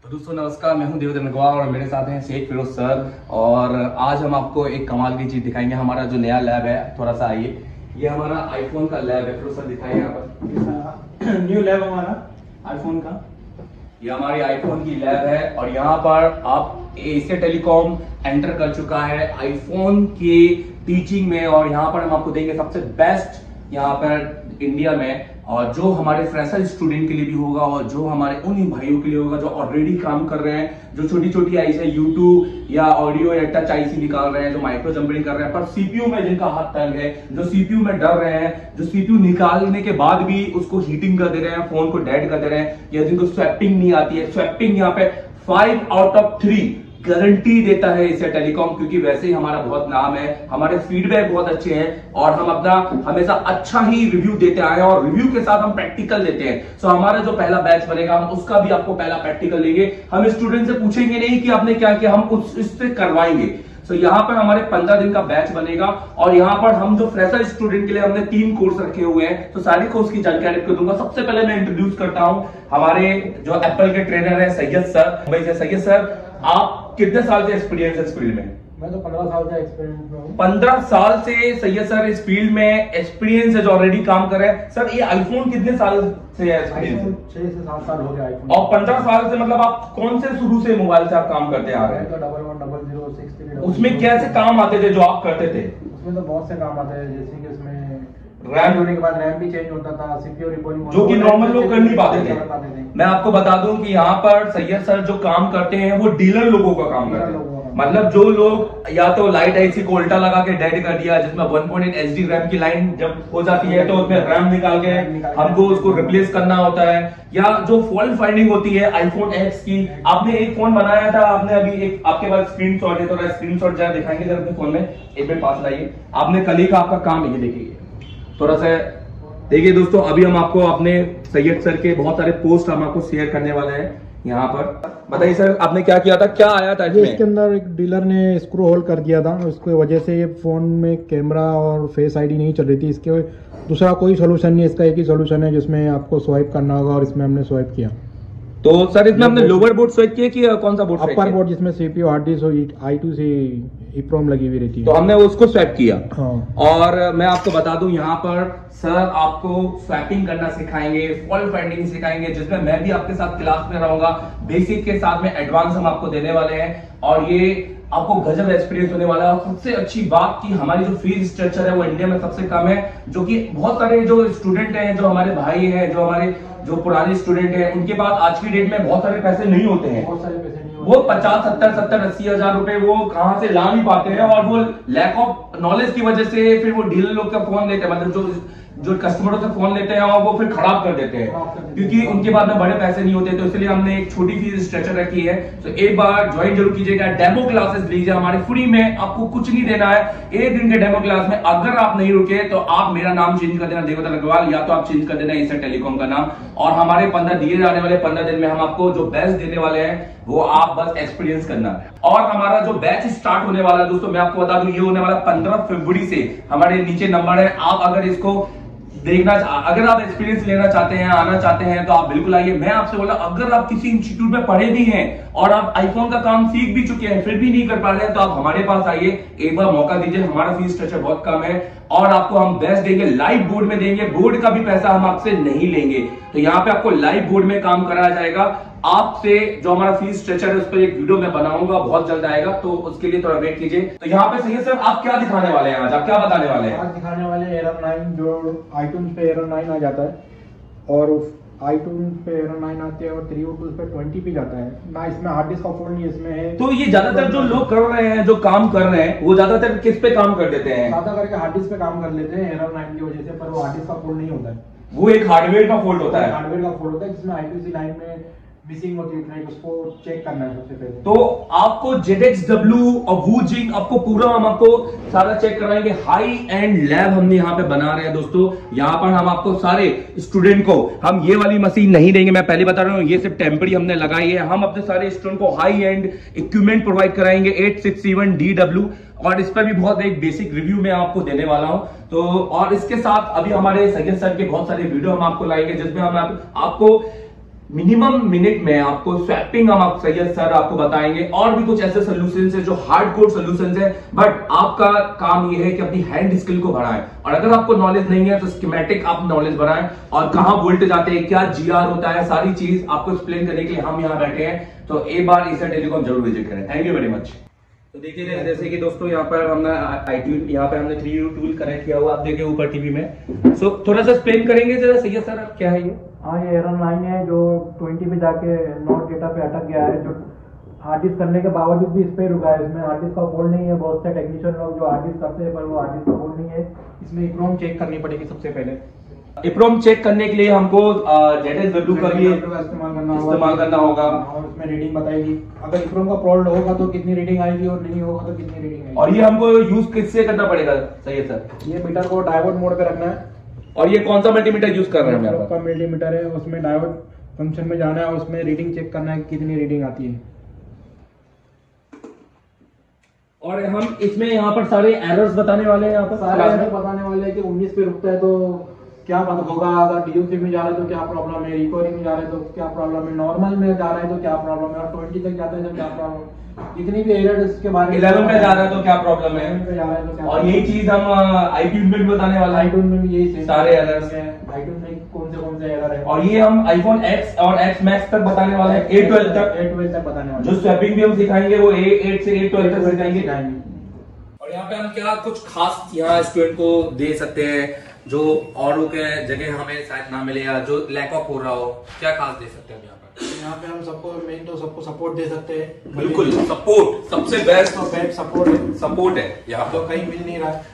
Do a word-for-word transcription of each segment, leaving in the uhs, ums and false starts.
तो दोस्तों नमस्कार, मैं हूं देवेंद्र नगवार और मेरे साथ हैं शेख फिरोज सर। और आज हम आपको एक कमाल की चीज दिखाएंगे। हमारा जो नया लैब है, थोड़ा सा आइए, ये हमारा आईफोन का लैब है। फिरोज सर दिखाइए यहाँ पर न्यू लैब हमारा आईफोन का। ये हमारी आईफोन की लैब है और यहाँ पर आप एशिया टेलीकॉम एंटर कर चुका है आईफोन की टीचिंग में। और यहाँ पर हम आपको देंगे सबसे बेस्ट यहाँ पर इंडिया में, और जो हमारे फ्रेशर स्टूडेंट के लिए भी होगा और जो हमारे उन भाइयों के लिए होगा जो ऑलरेडी काम कर रहे हैं, जो छोटी छोटी आई से यूट्यूब या ऑडियो या टच आईसी निकाल रहे हैं, जो माइक्रो जंपरिंग कर रहे हैं पर सीपीयू में जिनका हाथ तंग है, जो सीपीयू में डर रहे हैं, जो सीपीयू निकालने के बाद भी उसको हीटिंग कर दे रहे हैं, फोन को डेड कर दे रहे हैं, या जिनको स्वैपिंग नहीं आती है। स्वैपिंग यहाँ पे five out of three guarantee देता है एशिया टेलीकॉम, क्योंकि वैसे ही हमारा बहुत नाम है, हमारे फीडबैक बहुत अच्छे हैं और हम अपना हमेशा अच्छा ही रिव्यू देते आए हैं और रिव्यू के साथ हम प्रैक्टिकल देते हैं। सो हमारा जो पहला बैच बनेगा हम उसका भी आपको पहला प्रैक्टिकल लेंगे। हम स्टूडेंट से पूछेंगे नहीं कि आपने क्या किया, हम उस इससे करवाएंगे। सो यहाँ पर हमारे पंद्रह दिन का बैच बनेगा और यहाँ पर हम जो फ्रेशर स्टूडेंट के लिए हमने तीन कोर्स रखे हुए हैं, तो सारे कोर्स की जानकारी आपको दूंगा। सबसे पहले मैं इंट्रोड्यूस करता हूँ हमारे जो एप्पल के ट्रेनर है सैयद सर। भाई से सैयद सर, आप कितने साल से एक्सपीरियंस है इस फील्ड में? मैं तो पंद्रह साल से एक्सपीरियंस में हूं। पंद्रह साल से सैयद सर इस फील्ड में एक्सपीरियंस है, जो ऑलरेडी काम कर रहे हैं। सर ये आईफोन कितने साल से है एक्सपीरियंस? छह से सात साल हो गया आईफोन। और पंद्रह साल से मतलब आप कौन से शुरू से मोबाइल से आप काम करते आ रहे हैं? Double one double zero six three. उसमें कैसे काम आते थे जो आप करते थे? उसमें तो बहुत से काम आते हैं, जैसे कि उसमें रैम होने के बाद रैम भी चेंज होता था, सीपीयू रिकॉर्डिंग, जो कि नॉर्मल लोग कर नहीं पाते थे। मैं आपको बता दूं कि यहाँ पर सैयद सर जो काम करते हैं वो डीलर लोगों का काम करते हैं। मतलब जो लोग या तो लाइट आईसी को उल्टा लगा के डेड कर दिया, जिसमें one point eight HD RAM की लाइन जब हो जाती है तो उसमें रैम निकाल के हमको उसको रिप्लेस करना होता है, या जो फॉल्ट फाइंडिंग होती है आईफोन एक्स की। आपने एक फोन बनाया था, आपने अभी एक आपके पास स्क्रीनशॉट है, तो स्क्रीनशॉट जरा दिखाएंगे जरा अपने फोन में, एक मिनट पास लाइए। आपने कल ही का आपका काम ये देखिए, थोड़ा सा देखिए दोस्तों। अभी हम आपको अपने सैयद सर के बहुत सारे पोस्ट हम आपको शेयर करने वाले हैं यहाँ पर। बताइए सर, आपने क्या किया था, क्या आया था इसमें? इसके अंदर एक डीलर ने स्क्रू होल कर दिया था, उसकी वजह से ये फोन में कैमरा और फेस आईडी नहीं चल रही थी। इसके दूसरा कोई सोल्यूशन नहीं है, इसका एक ही सोल्यूशन है जिसमें आपको स्वाइप करना होगा, और इसमें हमने स्वाइप किया। तो सर इसमें हमने लोअर बोर्ड स्वाइप किया कि कौन सा बोर्ड? अपर बोर्ड, जिसमें सीपीयू हार्ड डिस्क और आई टू सी ईप्रोम लगी हुई रहती है, तो हमने उसको स्वैप किया। हाँ। और मैं आपको बता दूं यहाँ पर सर आपको स्वैपिंग करना सिखाएंगे, फॉल्ट फाइंडिंग सिखाएंगे, जिसमें मैं भी आपके साथ क्लास में रहूंगा। बेसिक के साथ में एडवांस हम आपको देने वाले हैं और ये आपको गजब एक्सपीरियंस होने वाला है। और सबसे अच्छी बात कि हमारी जो फीस स्ट्रक्चर है वो इंडिया में सबसे कम है, जो कि बहुत सारे जो स्टूडेंट हैं, जो हमारे भाई हैं, जो हमारे जो पुराने स्टूडेंट हैं, उनके पास आज की डेट में बहुत सारे पैसे नहीं होते हैं। बहुत सारे पैसे नहीं होते। वो पचास सत्तर सत्तर अस्सी हजार रुपए वो कहां से ला नहीं पाते हैं, और वो लैक ऑफ नॉलेज की वजह से फिर वो डीलर लोग का फोन लेते हैं, मतलब जो जो कस्टमरों से फोन लेते हैं और वो फिर खराब कर देते हैं, क्योंकि उनके पास में बड़े पैसे नहीं होते। तो इसलिए हमने एक छोटी फीस स्ट्रक्चर रखी है। तो एक बार ज्वाइन जरूर कीजिएगा, डेमो क्लासेस लीजिए हमारे फ्री में, आपको कुछ नहीं देना है। एक दिन के डेमो क्लास में अगर आप नहीं रुके तो आप मेरा नाम चेंज कर देना देवेंद्र अग्रवाल, या तो आप चेंज कर देना एशिया टेलीकॉम का नाम। और हमारे पंद्रह दिए जाने वाले पंद्रह दिन में हम आपको जो बेस्ट देने वाले हैं वो आप बस एक्सपीरियंस करना है। और हमारा जो बैच स्टार्ट होने वाला है दोस्तों, मैं आपको बता दूं ये होने वाला पंद्रह फरवरी से। हमारे नीचे नंबर है, आप अगर इसको देखना, अगर आप एक्सपीरियंस लेना चाहते हैं, आना चाहते हैं, तो आप बिल्कुल आइए। मैं आपसे बोला, अगर आप किसी इंस्टीट्यूट में पढ़े भी हैं और आप आईफोन का काम सीख भी चुके हैं फिर भी नहीं कर पा रहे हैं, तो आप हमारे पास आइए, एक बार मौका दीजिए। हमारा फीस स्ट्रक्चर बहुत कम है और आपको हम बेस्ट देंगे, लाइव बोर्ड में देंगे, बोर्ड का भी पैसा हम आपसे नहीं लेंगे। तो यहाँ पे आपको लाइव बोर्ड में काम कराया जाएगा। आपसे जो हमारा फीस स्ट्रक्चर है उस पर एक वीडियो मैं बनाऊंगा, बहुत जल्द आएगा, तो उसके लिए थोड़ा वेट कीजिए। तो यहाँ पे सही है सर, आप क्या दिखाने वाले हैं आज, आप क्या बताने वाले हैं? आज दिखाने वाले एरर नाइन, जो आईट्यून्स पे एरर नाइन आ जाता है और आईट्यून्स पे एरर नाइन आते हैं और थ्री ओ टू पे ट्वेंटी पे जाता है ना। इसमें हार्ड डिस्क का फॉल्ट नहीं इसमें है। तो ये ज्यादातर जो लोग कर रहे हैं, जो काम कर रहे हैं, वो ज्यादातर किस पे काम कर देते हैं? ज्यादा करके हार्ड डिस्क पे काम कर लेते हैं एरर नाइन की वजह से, पर वो हार्ड डिस्क का फॉल्ट नहीं होता है, वो एक हार्डवेयर का फॉल्ट होता है। हार्डवेयर का फॉल्ट होता है, जिसमें आई टू सी लाइन में मिसिंग होती है, उसको चेक करना है सबसे पहले। तो आपको जेड एक्स डब्ल्यू और वूजिंग आपको पूरा हम आपको सारा चेक कराएंगे। हाई एंड लैब हमने यहाँ पे बना रहे हैं दोस्तों। यहाँ पर हम आपको सारे स्टूडेंट को हम ये वाली मशीन नहीं देंगे, मैं पहले बता रहा हूँ, ये सिर्फ टेम्परी हमने लगाई है। हम अपने सारे स्टूडेंट को हाई एंड इक्विपमेंट प्रोवाइड कराएंगे eight six seven D W, और इस पर भी बहुत एक बेसिक रिव्यू मैं आपको देने वाला हूं। तो और इसके साथ अभी हमारे सैयद सर के बहुत सारे वीडियो हम आपको लाएंगे, जिसमें हम आप, आपको मिनिमम मिनट में आपको स्वैपिंग हम आप सैयद सर आपको बताएंगे, और भी कुछ ऐसे सोल्यूशंस है जो हार्ड कोर सोल्यूशंस है, बट आपका काम ये है कि अपनी हैंड स्किल को बढ़ाएं। और अगर आपको नॉलेज नहीं है तो स्कीमेटिक आप नॉलेज बढ़ाएं, और कहां वोल्टेज आते हैं, क्या जीआर होता है, सारी चीज आपको एक्सप्लेन करने के लिए हम यहाँ बैठे हैं। तो एक बार ईसा टेलीकॉम जरूर विजिट करें। Thank you very much. तो देखिए जैसे कि दोस्तों यहाँ पर हमने आईट्यून यहाँ पे हमने थ्री यू टूल कनेक्ट किया हुआ, आप देखिए ऊपर टीवी में। सो so, थोड़ा सा एक्सप्लेन करेंगे जरा सैयद सर क्या है ये? हाँ, ये एरर लाइन है जो ट्वेंटी पे जाके नोट डेटा पे अटक गया है, जो हार्ड डिस्क करने के बावजूद भी इस पे रुका है। इसमें हार्ड डिस्क का फॉल्ट नहीं है। बहुत से टेक्नीशियन लोग जो हार्ड डिस्क करते हैं पर वो हार्ड डिस्क का फॉल्ट नहीं है। इसमें इप्रोम चेक करनी पड़ेगी सबसे पहले। इप्रोम चेक करने के लिए हमको जेड एस डब्ल्यू का भी इस्तेमाल करना होगा इस्तेमाल करना होगा और उसमें रीडिंग बताएगी। अगर इप्रोम का फॉल्ट होगा तो कितनी रीडिंग आएगी और नहीं होगा तो कितनी रीडिंग आएगी। और ये हमको यूज किससे करना पड़ेगा सैयद सर? ये मीटर को डायोड मोड पे रखना है। और ये कौन सा मल्टीमीटर यूज कर रहे हैं हम? का मल्टीमीटर है, उसमें डायोड फंक्शन में जाना है, उसमें रीडिंग चेक करना है कितनी रीडिंग आती है। और हम इसमें यहाँ पर सारे एरर्स बताने वाले हैं। यहाँ पर सारे एरर बताने वाले हैं कि उन्नीस पे रुकता है तो क्या बात होगा, अगर डीओसी में जा रहा है तो क्या प्रॉब्लम है, रिकवरी में जा रहे हैं तो क्या प्रॉब्लम है, नॉर्मल में जा रहा है तो क्या प्रॉब्लम है, और ट्वेंटी तक जाता है तो क्या प्रॉब्लम, जितनी भी एरर इसके बारे में इलेवन पे जा रहा है तो क्या प्रॉब्लम है, पे जा रहा है तो क्या। और यही चीज हम आईट्यून में भी बताने वाले हैं। आईट्यून में भी यही सारे एरर्स हैं, आईट्यून में कौन से कौन से एरर है। और ये हम आईफोन एक्स और एक्स मैक्स तक बताने वाले हैं, ए ट्वेल्व तक ए ट्वेल्व तक बताने वाले हैं। जो स्वैपिंग भी हम सिखाएंगे वो ए एट से ए ट्वेल्व तक सिखाएंगे। और यहाँ पे हम क्या कुछ खास यहाँ स्टूडेंट को दे सकते हैं जो औरों के जगह हमें शायद ना मिले, या जो लैक ऑफ हो रहा हो, क्या खास दे सकते हैं हम यहाँ पर? यहाँ पे हम सबको मेन तो सबको सपोर्ट दे सकते हैं। बिल्कुल सपोर्ट, सबसे बेस्ट तो बेस्ट सपोर्ट है सपोर्ट है यहाँ तो पर। कहीं मिल नहीं रहा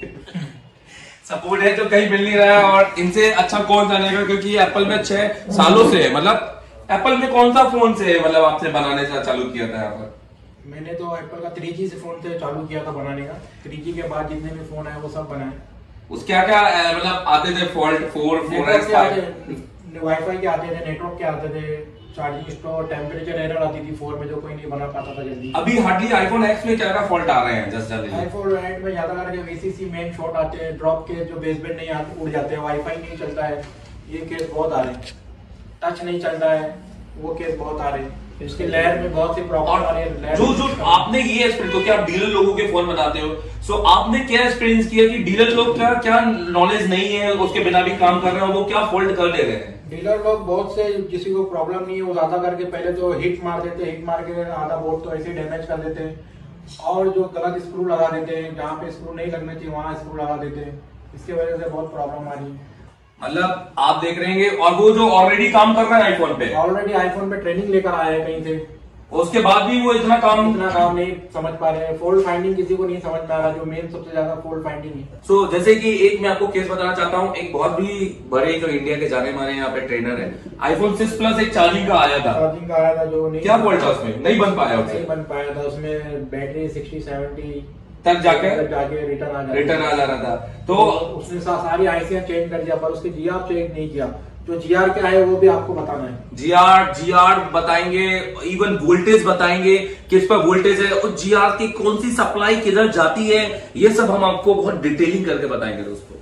सपोर्ट है जो कहीं मिल नहीं रहा है, और इनसे अच्छा कौन जानेगा, क्योंकि एप्पल में छह सालों से है। मतलब एप्पल में कौन सा फोन से मतलब आपसे बनाने से चालू किया था यहाँ पर? मैंने तो एप्पल का थ्री जी से फोन से चालू किया था बनाने का। थ्री जी के बाद जितने भी फोन आए वो सब बनाए। उस क्या क्या मतलब आते थे fault? Four four S wifi के आते थे, नेटवर्क के आते थे, चार्जिंग स्टोर, टेम्परेचर एरर आती थी फोर में जो कोई नहीं बना पाता था जल्दी। अभी हार्डली आईफोन एक्स में क्या क्या फॉल्ट आ रहे हैं जस्ट जल्दी? आईफोन एट में ज्यादा करके वीसीसी मेन शॉट आते हैं, ड्रॉप के जो बेसबैंड नहीं आते उड़ जाते हैं, वाईफाई नहीं चलता है, ये केस बहुत आ रहे हैं। टच नहीं चलता है, वो केस बहुत आ रहे हैं। इसके लेयर में बहुत सी प्रॉब्लम आ रही है। जो जो आपने ये एक्सपीरियंस, तो क्या डीलर लोगों के फोन बनाते हो, सो आपने क्या एक्सपीरियंस किया कि डीलर लोग क्या क्या नॉलेज नहीं है उसके बिना भी काम कर रहे हैं, वो क्या फॉल्ट कर ले रहे हैं? डीलर लोग बहुत से किसी को प्रॉब्लम नहीं है, वो ज्यादा करके पहले तो हिट मार देते, हिट मार के आधा बोर्ड तो ऐसे डैमेज कर देते हैं, और जो गलत स्क्रू लगा देते हैं, जहाँ पे स्क्रू नहीं लगना चाहिए वहां स्क्रू लगा देते हैं। इसके वजह से बहुत प्रॉब्लम आ रही है। मतलब आप देख रहे हैं, और वो जो ऑलरेडी काम कर रहा है आईफोन पे, ऑलरेडी आईफोन पे ट्रेनिंग लेकर आया है कहीं से, उसके बाद भी वो इतना काम इतना काम नहीं समझ पा रहे हैं। फोल्ड फाइंडिंग किसी को नहीं समझ पा रहा, जो मेन सबसे ज्यादा फोल्ड फाइंडिंग है। सो so, जैसे कि एक मैं आपको केस बताना चाहता हूँ, एक बहुत भी बड़े जो इंडिया के जाने माने यहाँ पे ट्रेनर है, आईफोन सिक्स प्लस एक चार्जिंग का आया था, चार्जिंग का आया था जो नहीं, क्या फॉल्ट था उसमें? नहीं बन पाया उससे, नहीं बन पाया था उसमें, बैटरी सिक्सटी सेवेंटी तक जाके जाके रिटर्न आ जा रिटर्न आ जा रहा था। तो उसने सारी आईसियां चेंज कर दिया, पर उसके जीआर चेंज नहीं किया। जो जीआर क्या है वो भी आपको बताना है। जीआर जीआर बताएंगे, इवन वोल्टेज बताएंगे, किस पर वोल्टेज है, और जीआर की कौन सी सप्लाई किधर जाती है, ये सब हम आपको बहुत डिटेलिंग करके बताएंगे दोस्तों।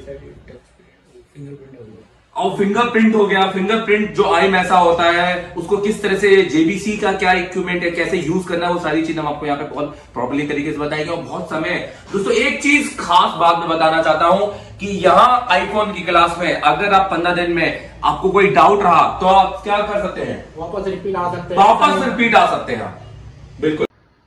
और फिंगरप्रिंट हो गया, फिंगरप्रिंट जो आई में ऐसा होता है उसको किस तरह से, जेबीसी का क्या इक्विपमेंट है, कैसे यूज करना है, वो सारी चीज हम आपको यहाँ पे बहुत प्रॉपर्ली तरीके से बताएंगे। और बहुत समय दोस्तों एक चीज खास बात मैं बताना चाहता हूं कि यहाँ आईफोन की क्लास में अगर आप पंद्रह दिन में आपको कोई डाउट रहा तो आप क्या कर सकते हैं? वापस रिपीट आ सकते हैं, वापस रिपीट आ सकते हैं। बिल्कुल।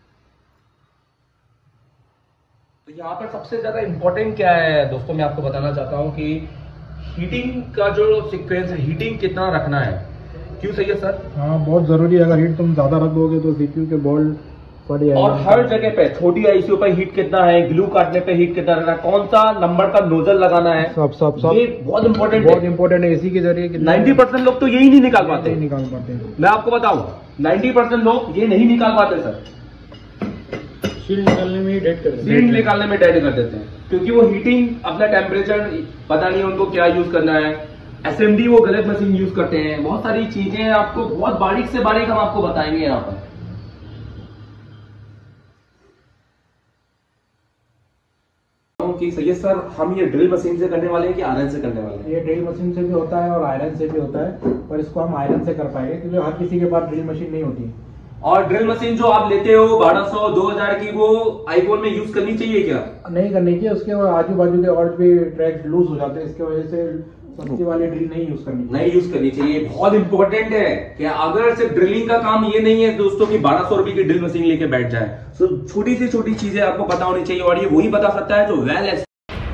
तो यहाँ पर सबसे ज्यादा इंपॉर्टेंट क्या है दोस्तों, मैं आपको बताना चाहता हूँ कि हीटिंग का जो सीक्वेंस है, हीटिंग कितना रखना है। क्यों सही है सर? हाँ बहुत जरूरी है। अगर हीट तुम ज्यादा रख दोगे तो सीपीयू के बॉल फट जाएगा। और हर जगह पे छोटी आईसीयू पे हीट कितना है, ग्लू काटने पे हीट कितना रखना है, कौन सा नंबर का नोजल लगाना है, सब सब सब ये बहुत इंपॉर्टेंट बहुत इंपॉर्टेंट है। एसी के जरिए नाइन्टी परसेंट लोग तो यही नहीं निकाल पाते निकाल पाते हैं। मैं आपको बताऊं नाइन्टी परसेंट लोग ये नहीं निकाल पाते सर। शील्ड निकालने में ही डेड कर देते हैं, शील्ड निकालने में डेड कर देते हैं, क्योंकि वो हीटिंग अपना टेम्परेचर पता नहीं उनको क्या यूज करना है, एसएमडी वो गलत मशीन यूज करते हैं, बहुत सारी चीजें आपको बहुत बारीक से बारीक हम आपको बताएंगे यहाँ पर। कि सैयद सर हम ये ड्रिल मशीन से करने वाले हैं कि आयरन से करने वाले हैं? ये ड्रिल मशीन से भी होता है और आयरन से भी होता है, पर इसको हम आयरन से कर पाएंगे क्योंकि हर किसी के पास ड्रिल मशीन नहीं होती। और ड्रिल मशीन जो आप लेते हो बारह सौ दो हजार की, वो आईफोन में यूज करनी चाहिए क्या? नहीं करनी चाहिए, उसके आजू बाजू के और भी ट्रैक्स लूज हो जाते हैं, इसकी वजह से सस्ती वाली ड्रिल नहीं यूज करनी चाहिए। नहीं यूज करनी चाहिए। बहुत इंपॉर्टेंट है कि अगर सिर्फ ड्रिलिंग का काम ये नहीं है दोस्तों कि बारह सौ रुपए की ड्रिल मशीन लेके बैठ जाए, तो छोटी से छोटी चीजें आपको पता होनी चाहिए, और ये वही बता सकता है जो वेल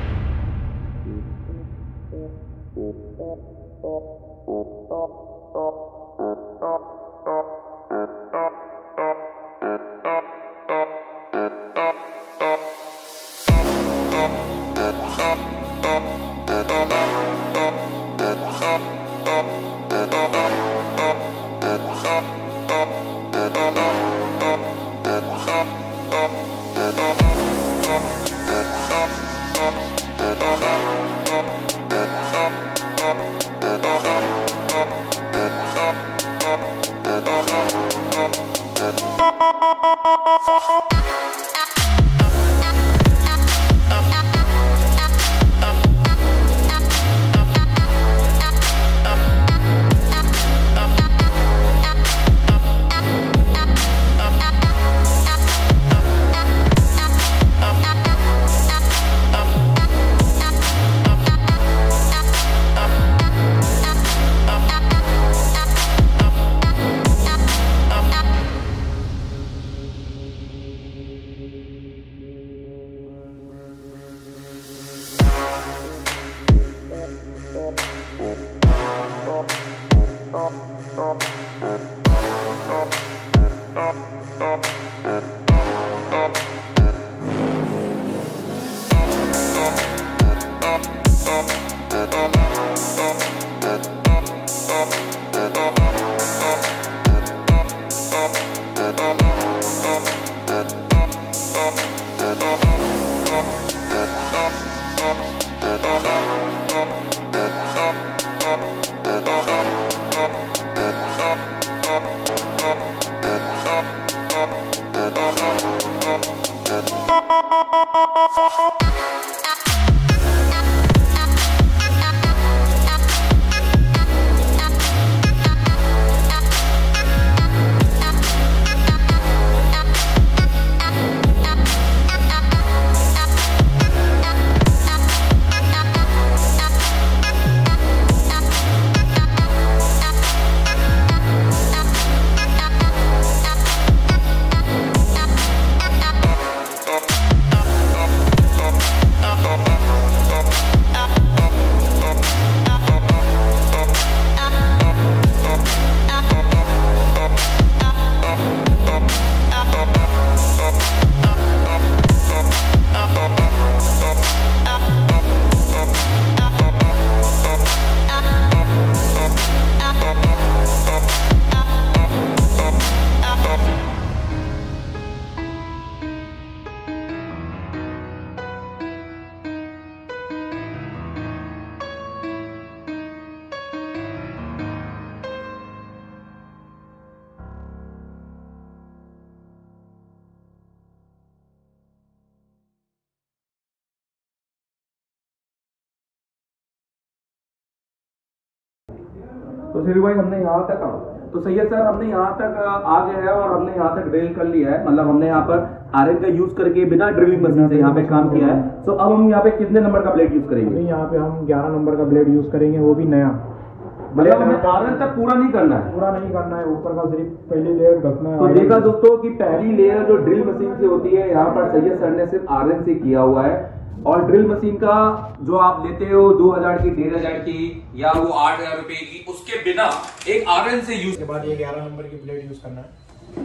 तो फिर भाई हमने यहाँ तक आ तो सैयद सर हमने यहाँ तक आ गए हैं और हमने यहाँ तक ड्रिल कर लिया है, मतलब हमने यहाँ पर आयरन का यूज करके बिना ड्रिलिंग मशीन से यहाँ पे काम किया है। तो अब हम यहाँ पे कितने नंबर का ब्लेड यूज करेंगे? यहाँ पे हम ग्यारह नंबर का ब्लेड यूज करेंगे, वो भी नया। मतलब हमें आयरन तक पूरा नहीं करना है? पूरा नहीं करना है, ऊपर का सिर्फ पहली लेयर घसना है। तो देखा दोस्तों कि पहली लेयर जो ड्रिल मशीन से होती है, यहाँ पर सैयद सर ने सिर्फ आयरन से किया हुआ है। और ड्रिल मशीन का जो आप लेते हो दो हजार की, डेढ़ हजार की या वो आठ हजार रुपए की, उसके बिना एक आयरन से यूज के बाद ये ग्यारह नंबर की ब्लेड यूज करना है।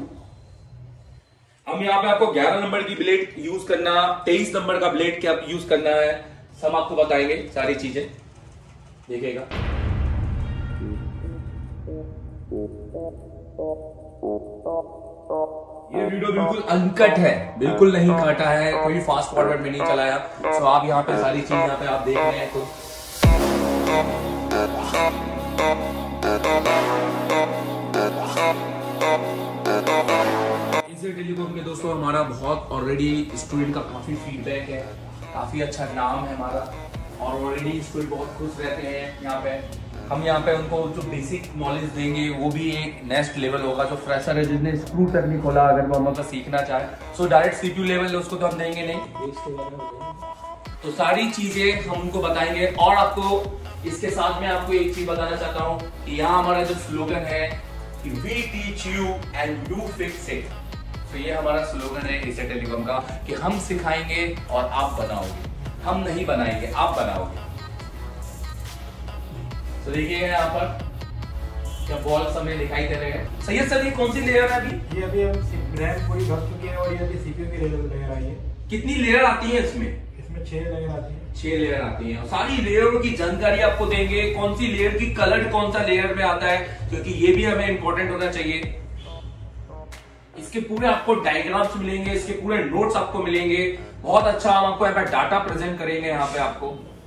हम यहाँ पे आपको ग्यारह नंबर की ब्लेड यूज करना, तेईस नंबर का ब्लेड क्या यूज करना है, सब आपको बताएंगे सारी चीजें, देखिएगा। ये वीडियो बिल्कुल अनकट है, बिल्कुल नहीं काटा है, कोई फास्ट फॉरवर्ड में नहीं चलाया। सो आप यहाँ पे सारी चीज यहाँ पे आप देख रहे हैं तो इसे टेलीकॉम के दोस्तों हमारा बहुत ऑलरेडी स्टूडेंट का काफी फीडबैक है काफ़ी अच्छा नाम है हमारा और ऑलरेडी स्टूडेंट बहुत खुश रहते हैं यहाँ पे। हम यहाँ पे उनको जो बेसिक नॉलेज देंगे वो भी एक नेक्स्ट लेवल होगा। जो फ्रेशर है जिसने स्क्रू तक नहीं खोला, अगर वो मतलब सीखना चाहे सो डायरेक्ट सीपीयू लेवल उसको तो हम देंगे नहीं। तो सारी चीजें हम उनको बताएंगे। और आपको इसके साथ में आपको एक चीज बताना चाहता हूँ कि यहाँ हमारा जो स्लोगन है कि we teach you and you fix it. तो ये हमारा स्लोगन है एशिया टेलीकॉम का कि हम सिखाएंगे और आप बनाओगे, हम नहीं बनाएंगे, आप बनाओगे। तो देखिए यहाँ पर क्या बॉल समय दिखाई दे रहे हैं। सैयद सर ये कौन सी लेयर है अभी? ये अभी हम रैम पूरी भर चुकी है और ये अभी सीपीयू की लेयर आई है। कितनी लेयर आती है इसमें? इसमें छह लेयर आती है। छह लेयर आती है और सारी लेयरों की जानकारी आपको देंगे। कौन सी लेयर की कलर कौन सा लेयर में आता है, क्योंकि ये भी हमें इंपॉर्टेंट होना चाहिए। इसके पूरे आपको डायग्राम्स मिलेंगे, इसके पूरे नोट्स आपको मिलेंगे। बहुत अच्छा हम आपको यहाँ पे डाटा प्रेजेंट करेंगे यहाँ पे आपको।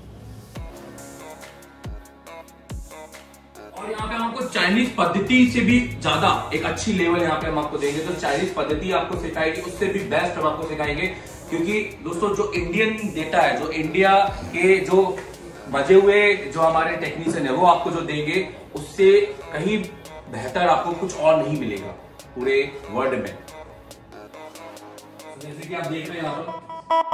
और यहाँ पे हम आपको चाइनीज पद्धति से भी ज्यादा एक अच्छी लेवल यहाँ पे हम आपको देंगे। तो चाइनीज पद्धति आपको सिखाएगी, उससे भी बेस्ट हम आपको सिखाएंगे। क्योंकि दोस्तों जो इंडियन डेटा है, जो इंडिया के जो बचे हुए जो हमारे टेक्नीशियन है वो आपको जो देंगे उससे कहीं बेहतर आपको कुछ और नहीं मिलेगा पूरे वर्ल्ड में। जैसे कि आप देख रहे हैं यहाँ पर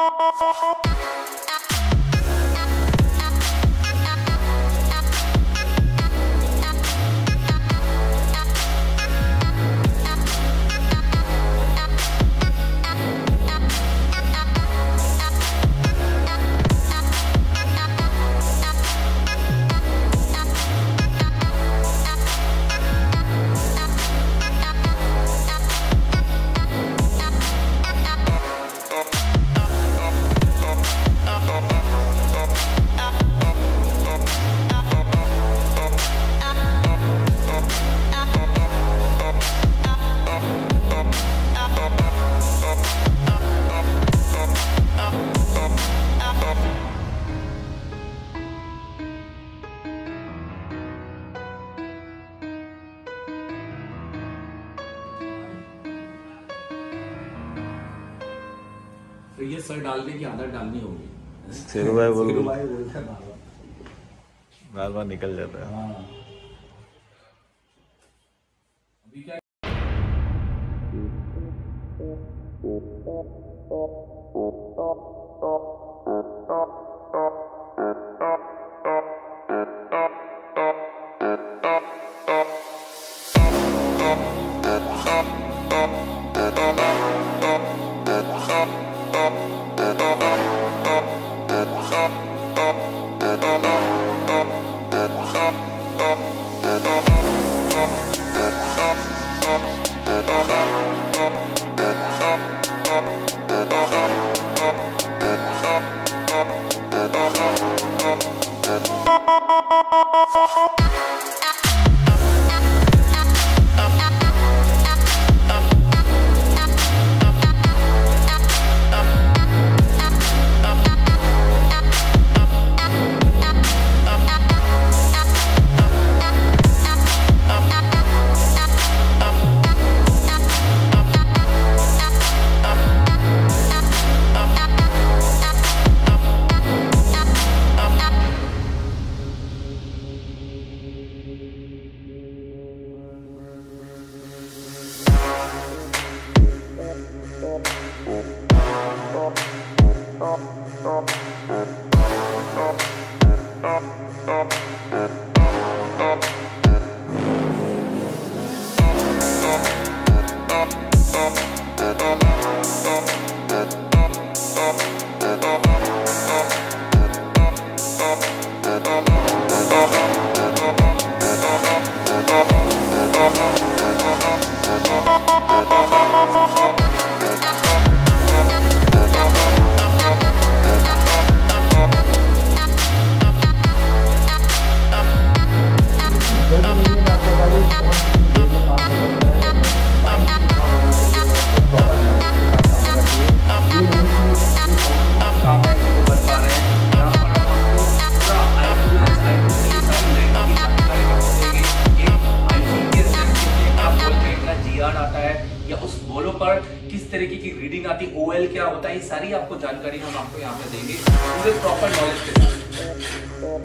तो ये सर डालने की आदत डालनी होगी। सिरू भाई बोल सिरू भाई बोलते हैं बार बार बार निकल जाता है। हाँ। अभी क्या आता है या उस बोलो पर किस तरीके की रीडिंग आती है, ओएल क्या होता है, ये सारी आपको जानकारी हम आपको यहाँ पे देंगे पूरे प्रॉपर नॉलेज के साथ।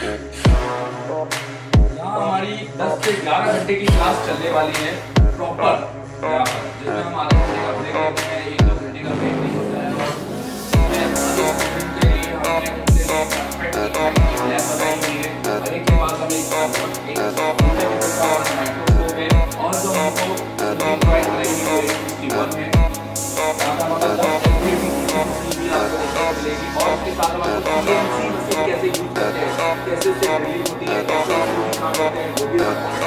यहाँ हमारी दस से ग्यारह घंटे की क्लास चलने वाली है प्रॉपर यहाँ पर, जिसमें हम आधे घंटे का ब्रेक लेते हैं, एक दो घंटे का ब्रेक नहीं होता है। और एक के बाद हम एक और जो हमको प्रोवाइड करेंगे वो एक वन है, और उसके साथ हम सीएनसी मशीन कैसे यूज करते हैं, कैसे उससे ड्रिलिंग होती है, कैसे उसको काम करते हैं, वो भी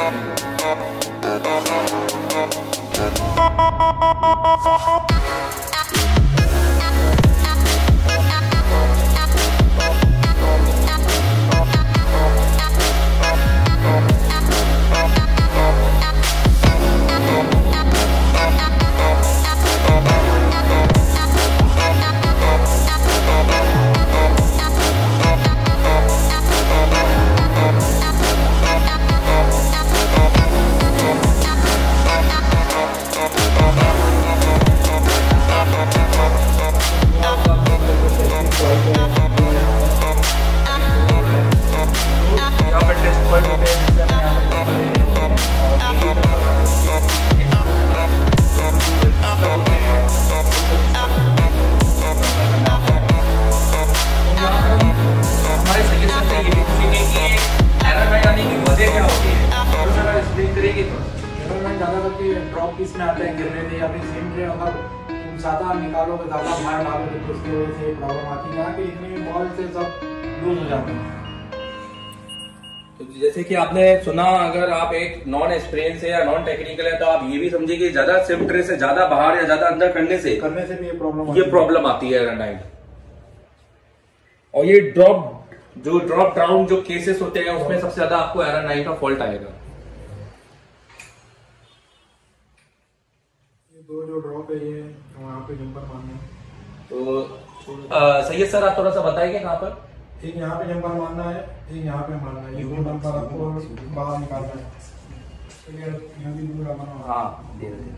ड्रॉप पीस में आते हैं गिरने से या फिर सेम ट्रे अगर तुम ज्यादा निकालोगे ज्यादा भार डालोगे तो उसकी वजह से प्रॉब्लम आती है कि इतने बॉल से सब लूज हो जाते हैं। तो जैसे कि आपने सुना, अगर आप एक नॉन एक्सपीरियंस है या नॉन टेक्निकल है तो आप ये भी समझिए कि ज्यादा सिम ट्रे से ज्यादा बाहर या ज्यादा अंदर करने से करने से भी ये प्रॉब्लम ये प्रॉब्लम आती है एरानाइट। और ये ड्रॉप जो ड्रॉप डाउन जो केसेस होते हैं उसमें सबसे ज्यादा आपको एरानाइट का फॉल्ट आएगा। दो जो ड्रॉप है ये वहाँ पे जंपर मारना है तो सैयद सर आप थोड़ा सा बताएंगे कहाँ पर? एक यहाँ पे जंपर मारना है, एक यहाँ पे मारना है, ये दो जंपर आपको बाहर निकालना है। यहाँ भी दूर लगाना। हाँ दे दे।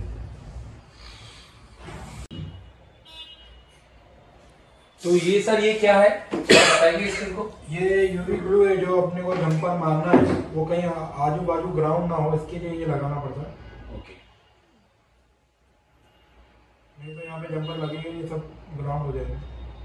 तो ये सर ये क्या है बताएंगे इसको? ये यूवी ग्लू है जो अपने को जंपर मारना है, वो कहीं आजू बाजू ग्राउंड ना हो इसके लिए ये लगाना पड़ता है। नहीं तो यहाँ पे जंपर लगेंगे ये सब ग्राउंड हो जाएगा।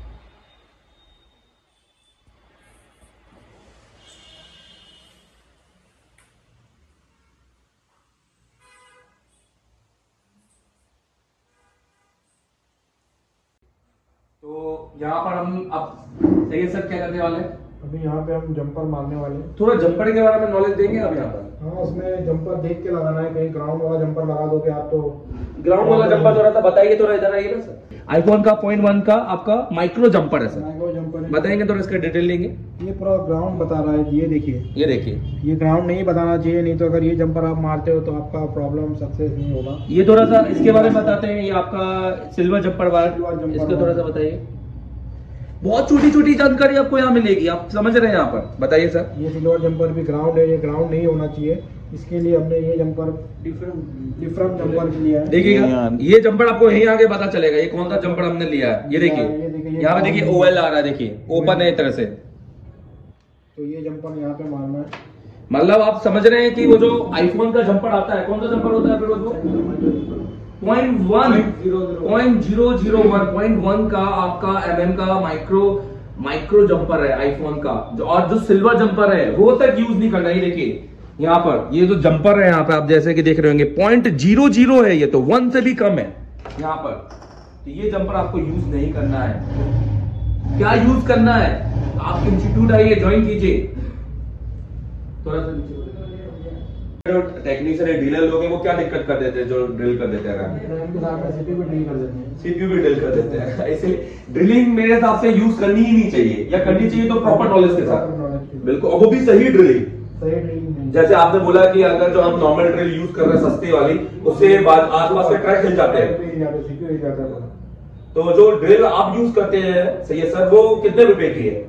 तो यहाँ पर हम अब सही सर क्या करने वाले हैं? अभी यहाँ पे हम जंपर मारने वाले हैं। थोड़ा जंपर के बारे में नॉलेज देंगे आप यहाँ पर? हाँ उसमें जंपर देख के लगाना है, कहीं ग्राउंड वाला जंपर लगा दोगे आप तो ग्राउंड वाला जंपर थोड़ा सा बताइए, थोड़ा इधर आइए ना सर। आईफोन का पॉइंट वन का आपका माइक्रो जंपर है सर, माइक्रो जंपर है। बताएंगे थोड़ा इसका डिटेल लेंगे। ये पूरा ग्राउंड बता रहा है, ये देखिए ये देखिए ये ग्राउंड नहीं बताना चाहिए, नहीं तो अगर ये जंपर आप मारते हो तो आपका प्रॉब्लम सक्सेस नहीं होगा। ये थोड़ा सा इसके बारे में बताते हैं। ये आपका सिल्वर जंपर वाला, इसको थोड़ा सा बताइए। बहुत छोटी छोटी जानकारी आपको यहाँ मिलेगी, आप समझ रहे हैं यहाँ पर, बताइए सर। ये सिल्वर जंपर भी ग्राउंड है, ये ग्राउंड नहीं होना चाहिए, इसके लिए हमने ये जंपर डिफरेंट डिफरेंट जंपर लिया है। देखिएगा ये जंपर आपको यहीं आगे पता चलेगा ये कौन सा जंपर हमने लिया है। ये देखिए यहाँ पे देखिए ओएल आ रहा है, देखिए ओपन है एक तरह से। तो ये जंपर यहाँ पे मारना है, मतलब आप समझ रहे हैं कि वो जो आईफोन का जंपर आता है, कौन सा जंपर होता है फिर वो point one point zero zero one point one का आपका एमएम का माइक्रो माइक्रो जंपर है आईफोन का। और जो सिल्वर जंपर है वो तक यूज नहीं करना। ये देखिए यहाँ पर ये जो जंपर है यहाँ पे आप जैसे कि देख रहे होंगे पॉइंट जीरो जीरो है, ये तो वन से भी कम है यहाँ पर। तो ये जंपर आपको यूज नहीं करना है। क्या यूज करना है? आप इंस्टीट्यूट आइए, ज्वाइन कीजिए। थोड़ा सा टेक्नीशियन है, डीलर लोग हैं, वो क्या दिक्कत कर देते हैं जो ड्रिल कर देते हैं, सीपीयू भी ड्रिल कर देते हैं, सीपीयू भी ड्रिल कर देते हैं। इसलिए ड्रिलिंग मेरे हिसाब से यूज करनी ही नहीं चाहिए, या करनी चाहिए तो प्रॉपर नॉलेज के साथ, बिल्कुल, और वो भी सही ड्रिलिंग। सही ड्रिलिंग जैसे आपने बोला कि अगर जो हम नॉर्मल ड्रिल यूज कर रहे हैं सस्ती वाली, उससे बाद आसपास के ट्रैक हिल जाते हैं। तो जो ड्रिल आप यूज करते हैं सही है सर, वो कितने रुपए की है?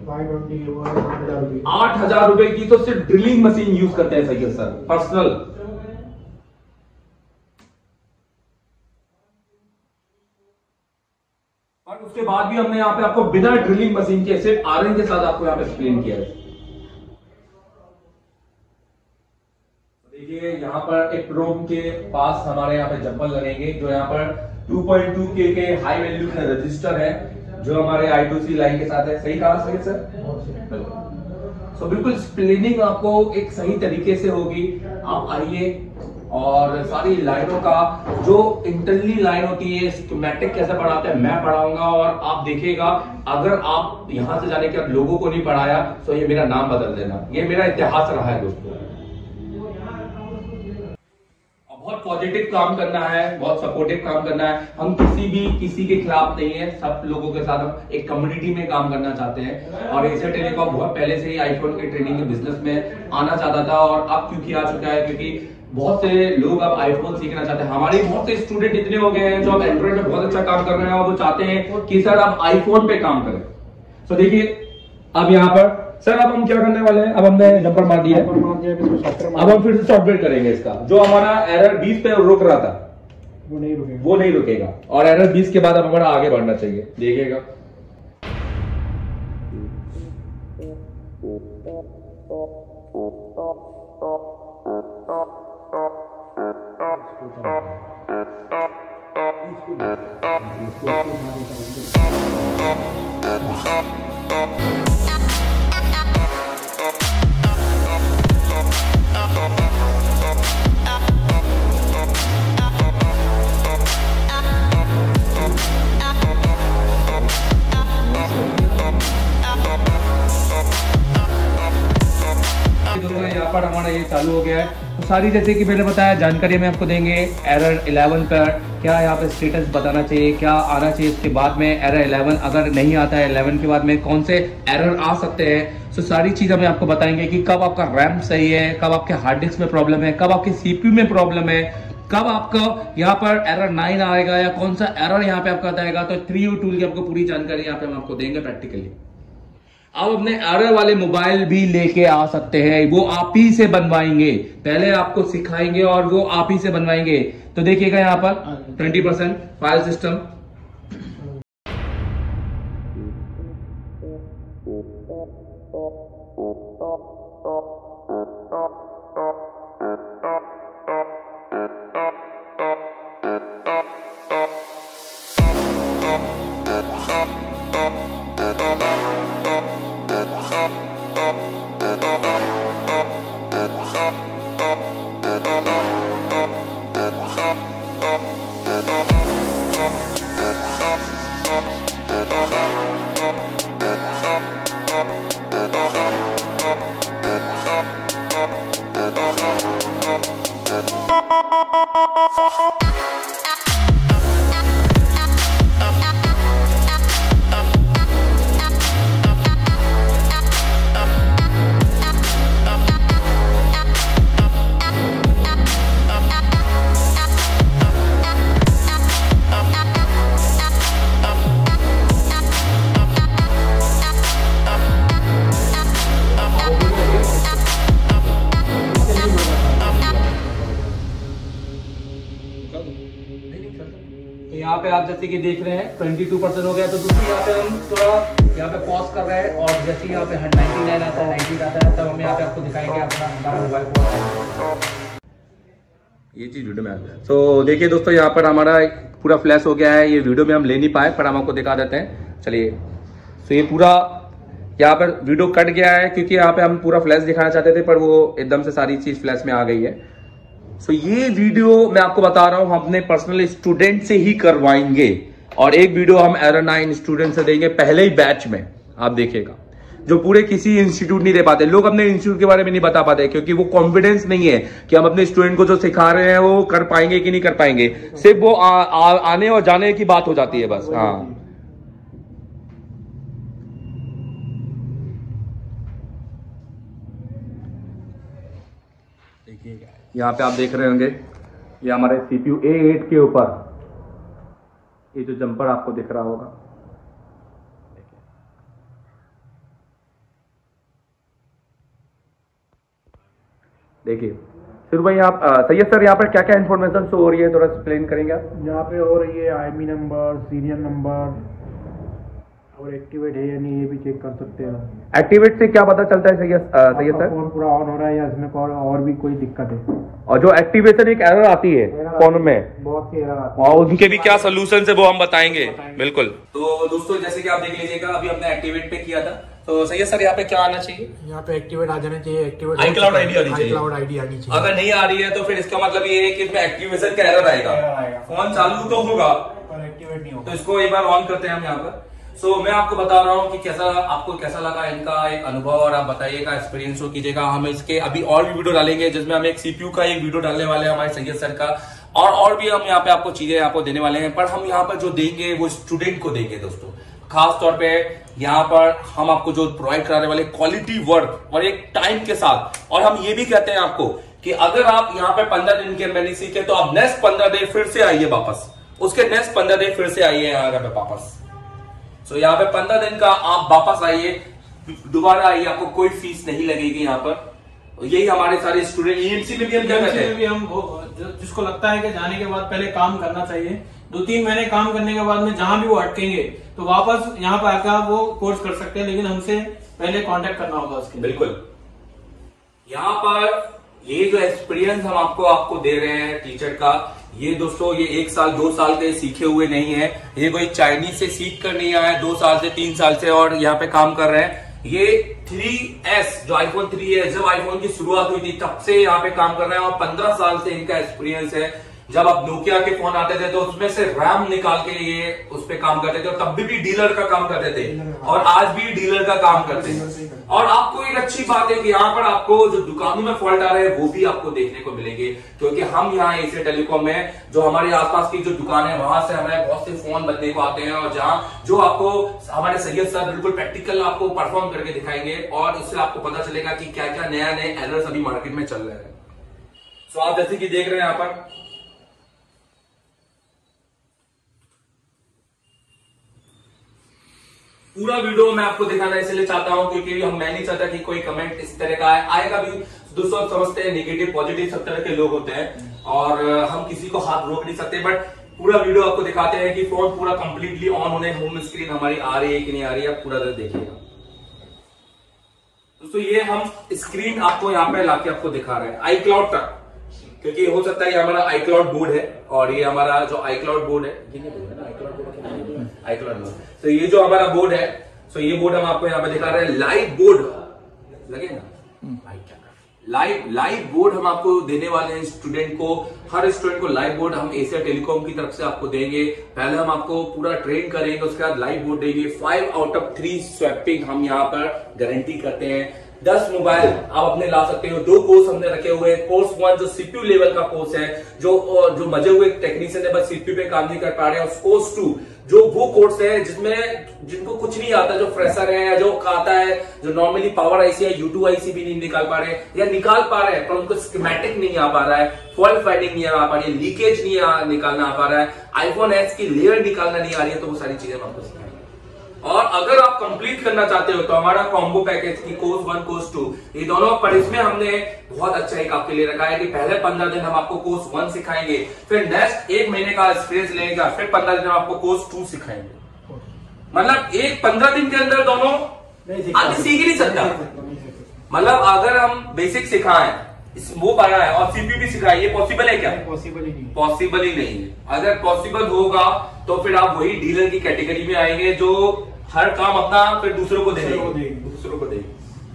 आठ हजार रुपए की। तो सिर्फ ड्रिलिंग मशीन यूज करते हैं सही है सर, पर्सनल। और उसके बाद भी हमने यहाँ पे आपको बिना ड्रिलिंग मशीन के सिर्फ आयरन के साथ आपको यहाँ पे एक्सप्लेन किया है। देखिए यहाँ पर एक प्रोब के पास हमारे यहाँ पे जम्पर लगेंगे जो यहाँ पर टू पॉइंट टू के के हाई वैल्यू का रजिस्टर है जो हमारे आई टू सी लाइन के साथ है। सही कहा सही सर? सो so, बिल्कुल एक्सप्लेनिंग आपको एक सही तरीके से होगी। आप आइए और सारी लाइनों का जो इंटरनली लाइन होती है स्कीमेटिक कैसे पढ़ाते हैं मैं पढ़ाऊंगा और आप देखिएगा। अगर आप यहां से जाने के बाद लोगों को नहीं पढ़ाया तो ये मेरा नाम बदल देना, ये मेरा इतिहास रहा है दोस्तों। बहुत पॉजिटिव काम करना है, बहुत सपोर्टिव काम करना है। हम किसी भी किसी के खिलाफ नहीं है, सब लोगों के साथ हम एक कम्युनिटी में काम करना चाहते हैं। और एशिया टेलीकॉम बहुत पहले से ही आईफोन के ट्रेनिंग के बिजनेस में आना चाहता था और अब क्योंकि आ चुका है क्योंकि बहुत से लोग अब आईफोन सीखना चाहते हैं। हमारे बहुत से स्टूडेंट इतने हो गए हैं जो अब एंड्रॉइड में बहुत अच्छा काम कर रहे हैं और वो चाहते हैं कि सर आप आईफोन पे काम करें। तो देखिए अब यहाँ पर सर अब हम क्या करने वाले हैं, अब हमने जंपर मार दिया है, अब हम फिर से सॉफ्टवेयर करेंगे इसका। जो हमारा एरर बीस पे रुक रहा था वो नहीं रुकेगा, वो नहीं रुकेगा और एरर बीस के बाद अब हमारा आगे बढ़ना चाहिए। देखिएगा यहाँ पर हमारा ये चालू हो गया है। तो सारी जैसे कि मैंने बताया जानकारी में आपको देंगे। एरर इलेवन पर क्या यहाँ पे स्टेटस बताना चाहिए, क्या आना चाहिए, उसके बाद में एरर इलेवन अगर नहीं आता है इलेवन के बाद में कौन से एरर आ सकते हैं। तो सारी चीज़ हमें आपको बताएंगे कि कब आपका रैम सही है, कब आपके हार्ड डिस्क में प्रॉब्लम है, कब आपके सीपीयू में प्रॉब्लम है, कब आपका यहाँ पर एरर नाइन आएगा या कौन सा एरर यहाँ पे आपका आएगा। तो थ्री यू टूल की आपको पूरी जानकारी यहाँ पे हम आपको देंगे प्रैक्टिकली। आप अपने एरर वाले मोबाइल भी लेके आ सकते हैं, वो आप ही से बनवाएंगे, पहले आपको सिखाएंगे और वो आप ही से बनवाएंगे। तो देखिएगा यहाँ पर ट्वेंटी परसेंट फाइल सिस्टम यहाँ पे आप जैसे कि देख रहे हैं बाईस परसेंट हो गया। तो दूसरी यहाँ पे हम थोड़ा यहाँ पे पॉज कर रहे हैं और जैसे यहाँ पे निन्यानवे आता है, नब्बे आता है, तब हम यहाँ पे आपको दिखाएंगे अपना हमारा मोबाइल फोन। ये चीज वीडियो में आ गया। तो देखिए दोस्तों यहाँ पर हमारा पूरा फ्लैश हो गया है। ये वीडियो में हम ले नहीं पाए पर हम आपको दिखा देते हैं। चलिए तो ये पूरा यहाँ पर वीडियो कट गया है क्योंकि यहाँ पे हम पूरा फ्लैश दिखाना चाहते थे पर वो एकदम से सारी चीज फ्लैश में आ गई है। सो so, ये वीडियो मैं आपको बता रहा हूं हम अपने पर्सनल स्टूडेंट से ही करवाएंगे और एक वीडियो हम एरर नाइन स्टूडेंट से देंगे पहले ही बैच में। आप देखिएगा जो पूरे किसी इंस्टीट्यूट नहीं दे पाते, लोग अपने इंस्टीट्यूट के बारे में नहीं बता पाते क्योंकि वो कॉन्फिडेंस नहीं है कि हम अपने स्टूडेंट को जो सिखा रहे हैं वो कर पाएंगे कि नहीं कर पाएंगे। सिर्फ वो आ, आ, आने और जाने की बात हो जाती है बस। हाँ देखिएगा यहाँ पे आप देख रहे होंगे ये हमारे सीपीयू ए एट के ऊपर ये जो जंपर आपको दिख रहा होगा। देखिए फिर भाई आप सैयद सर यहाँ पर क्या क्या इन्फॉर्मेशन शो हो रही है थोड़ा एक्सप्लेन करेंगे आप? यहाँ पे हो रही है आईएमई नंबर, सीरियल नंबर, और एक्टिवेट है या नहीं ये भी चेक कर सकते हैं। एक्टिवेट से क्या पता चलता है सैयद सैयद सर? फोन पूरा ऑन हो रहा है या इसमें और, और भी कोई दिक्कत है? और जो एक्टिवेशन एक एरर आती है फोन में, बहुत सी एरर आती है, और उनके भी क्या सोल्यूशन है वो हम बताएंगे। बिल्कुल। तो दोस्तों जैसे कि आप देख लीजिएगा, अभी हमने एक्टिवेट पे किया था, तो सैयद सर यहाँ पे क्या आना चाहिए? यहाँ पे एक्टिवेट आ जाना चाहिए, एक्टिवेट iCloud आईडी आनी चाहिए, iCloud आईडी आनी चाहिए। अगर नहीं आ रही है तो फिर इसका मतलब ये है कि इसमें एक्टिवेशन का एरर आएगा, फोन चालू तो होगा पर एक्टिवेट नहीं होगा। तो इसको एक बार ऑन करते हैं हम यहाँ पर। सो so, मैं आपको बता रहा हूँ कि कैसा आपको कैसा लगा इनका एक अनुभव, और आप बताइएगा, एक्सपीरियंस हो कीजिएगा। हम इसके अभी और भी वीडियो डालेंगे जिसमें हम एक सीपीयू का एक वीडियो डालने वाले हैं हमारे सैयद सर का, और और भी हम यहाँ पे आपको चीजें आपको देने वाले हैं। पर हम यहाँ पर जो देंगे वो स्टूडेंट को देंगे दोस्तों, खास तौर पे यहाँ पर हम आपको जो प्रोवाइड कराने वाले क्वालिटी वर्क और एक टाइम के साथ। और हम ये भी कहते हैं आपको कि अगर आप यहाँ पे पंद्रह दिन के अंदर नहीं सीखे तो आप नेक्स्ट पंद्रह दिन फिर से आइए वापस, उसके नेक्स्ट पंद्रह दिन फिर से आइए यहाँ पे वापस। सो so, यहाँ पे पंद्रह दिन का आप वापस आइए, दोबारा आइए, आपको कोई फीस नहीं लगेगी यहाँ पर। यही हमारे सारे स्टूडेंट ईएमसी में भी हम क्या कहते हैं, भी हम जिसको लगता है कि जाने के बाद पहले काम करना चाहिए, दो तीन महीने काम करने के बाद में जहां भी वो अटकेंगे तो वापस यहाँ पर आकर वो कोर्स कर सकते हैं, लेकिन हमसे पहले कांटेक्ट करना होगा उसके। बिल्कुल। यहाँ पर ये जो एक्सपीरियंस हम आपको आपको दे रहे हैं टीचर का, ये दोस्तों ये एक साल दो साल के सीखे हुए नहीं है, ये कोई चाइनीज से सीख कर नहीं आया दो साल से तीन साल से और यहाँ पे काम कर रहे हैं। ये थ्री एस जो आईफोन थ्री है, जब आईफोन की शुरुआत हुई थी तब से यहाँ पे काम कर रहे हैं, और पंद्रह साल से इनका एक्सपीरियंस है। जब अब नोकिया के फोन आते थे तो उसमें से रैम निकाल के ये उस पे काम करते थे, और तब भी, भी डीलर का काम करते थे, और आज भी डीलर का काम करते हैं। और आपको एक अच्छी बात है कि यहाँ पर आपको जो दुकानों में फॉल्ट आ रहे हैं वो भी आपको देखने को मिलेंगे, क्योंकि हम यहाँ एशिया टेलीकॉम में जो हमारे आसपास की जो दुकान है वहां से हमें बहुत से फोन बनने को आते हैं, और जहाँ जो आपको हमारे सैयद सर बिल्कुल प्रैक्टिकल आपको परफॉर्म करके दिखाएंगे, और उससे आपको पता चलेगा कि क्या क्या नया नए एरर्स अभी मार्केट में चल रहे हैं। सो आप जैसे कि देख रहे हैं यहाँ पर पूरा वीडियो मैं आपको दिखाना इसलिए चाहता हूं क्योंकि हम मैं नहीं चाहता कि कोई कमेंट इस तरह का आए, आएगा भी। दोस्तों समझते हैं नेगेटिव पॉजिटिव सब तरह के लोग होते हैं, और हम किसी को हाथ रोक नहीं सकते, बट पूरा वीडियो आपको दिखाते हैं कि फोन पूरा कंप्लीटली ऑन होने, होम स्क्रीन हमारी आ रही है कि नहीं आ रही है, आप पूरा देखिएगा दोस्तों। ये हम स्क्रीन आपको यहाँ पे लाके आपको दिखा रहे हैं आईक्लाउड तक, क्योंकि हो सकता है ये हमारा आईक्लाउड बोर्ड है, और ये हमारा जो आईक्लाउड बोर्ड है, आईक्लाउड बोर्ड, तो ये जो हमारा बोर्ड है, तो ये बोर्ड हम आपको यहाँ पे दिखा रहे हैं, लाइव बोर्ड लगे ना, लाइव लाइव बोर्ड हम आपको देने वाले हैं स्टूडेंट को। हर स्टूडेंट को लाइव बोर्ड हम एशिया टेलीकॉम की तरफ से आपको देंगे। पहले हम आपको पूरा ट्रेन करेंगे, उसके बाद लाइव बोर्ड देंगे। Five out of three swapping हम यहाँ पर गारंटी करते हैं। दस मोबाइल आप अपने ला सकते हो। दो कोर्स हमने रखे हुए हैं। कोर्स वन जो सीपीयू लेवल का कोर्स है, जो जो मजे हुए टेक्नीशियन है बस सीपीयू पे काम नहीं कर पा रहे हैं। कोर्स टू जो वो कोर्स है जिसमें जिनको कुछ नहीं आता, जो फ्रेशर है या जो आता है, जो नॉर्मली पावर आईसी या यूट्यूब आईसी भी नहीं निकाल पा रहे हैं, या निकाल पा रहे हैं पर उनको स्कीमेटिक नहीं आ पा रहा है, फॉल्ट फाइंडिंग नहीं आ पा रही है, लीकेज नहीं आ, निकालना आ पा रहा है, आईफोन एक्स की लेयर निकालना नहीं आ रही है, तो वो सारी चीजें हम आपको सिखाएंगे। और अगर आप कंप्लीट करना चाहते हो तो हमारा कॉम्बो पैकेज की कोर्स वन कोर्स टू ये दोनों, पर इसमें हमने बहुत अच्छा एक आपके लिए रखा है कि पहले पंद्रह दिन हम आपको कोर्स वन सिखाएंगे, फिर नेक्स्ट एक महीने का एक्सपीरियंस लेगा, फिर पंद्रह दिन हम आपको कोर्स टू सिखाएंगे। मतलब एक पंद्रह दिन के अंदर दोनों आगे सीख ही नहीं सकता। मतलब अगर हम बेसिक सिखाएं, वो पढ़ा है और सीपीयू भी सिखाए, ये पॉसिबल है क्या? पॉसिबल ही नहीं, पॉसिबल ही नहीं है। अगर पॉसिबल होगा तो फिर आप वही डीलर की कैटेगरी में आएंगे जो हर काम अपना फिर दूसरों को देंगे, दूसरों को देंगे।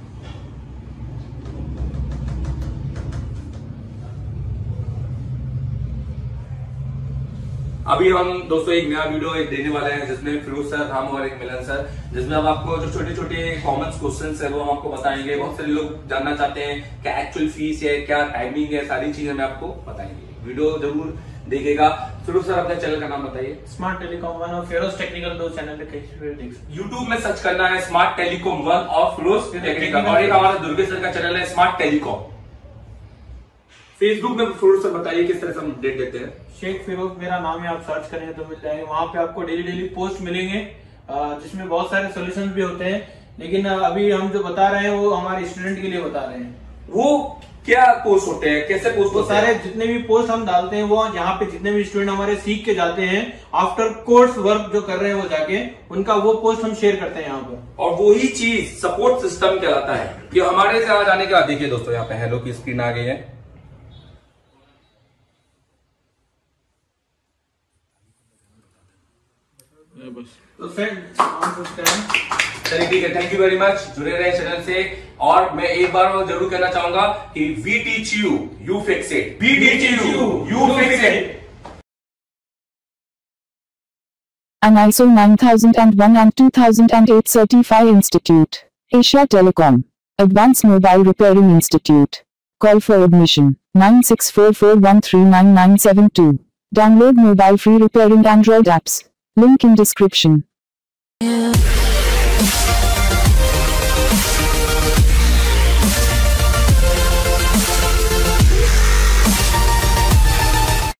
अभी हम दोस्तों एक नया वीडियो एक देने वाले हैं जिसमें फिरोज सर, हम और एक मिलन सर, जिसमें हम आपको जो छोटे छोटे कॉमन क्वेश्चंस है वो हम आपको बताएंगे। बहुत सारे लोग जानना चाहते हैं क्या एक्चुअल फीस है, क्या टाइमिंग है, सारी चीजें मैं आपको बताएंगे। वीडियो जरूर देखिएगा। फिरोज सर अपने चैनल का नाम बताइए। स्मार्ट टेलीकॉम वन और फिरोज टेक्निकल, दो चैनल है। यूट्यूब में सर्च करना है स्मार्ट टेलीकॉम वन और फिरोज टेक्निकल, और एक हमारा दुर्गे सर का चैनल है स्मार्ट टेलीकॉम। फेसबुक में फिरोज सर बताइए किस तरह से हम अपडेट देते हैं। शेख फिरोज मेरा नाम है, आप सर्च करेंगे तो मिल जाएंगे। वहां पे आपको डेली डेली पोस्ट मिलेंगे जिसमें बहुत सारे सॉल्यूशंस भी होते हैं, लेकिन अभी हम जो बता रहे हैं वो हमारे स्टूडेंट के लिए बता रहे हैं। वो क्या पोस्ट होते हैं, कैसे पोस्ट वो होते हैं? सारे जितने भी पोस्ट हम डालते हैं वो यहाँ पे जितने भी स्टूडेंट हमारे सीख के जाते हैं, आफ्टर कोर्स वर्क जो कर रहे हैं वो जाके उनका वो पोस्ट हम शेयर करते हैं यहाँ पर। और वही चीज सपोर्ट सिस्टम कहलाता है। कि हमारे से आ जाने के बाद देखिए दोस्तों, यहाँ पे हेलो की स्क्रीन आ गई है। तो फ्रेंड चलिए ठीक है, थैंक यू वेरी मच, जुड़े रहे चैनल से। और मैं एक बार जरूर कहना चाहूंगा कि we teach you, you fix it. We teach you, you fix it. An I S O nine thousand one and two thousand eight Certified Institute. Asia Telecom. Advanced Mobile Repairing Institute. Call for admission nine six four four one three nine nine seven two. Download mobile free repairing Android apps. Link in description.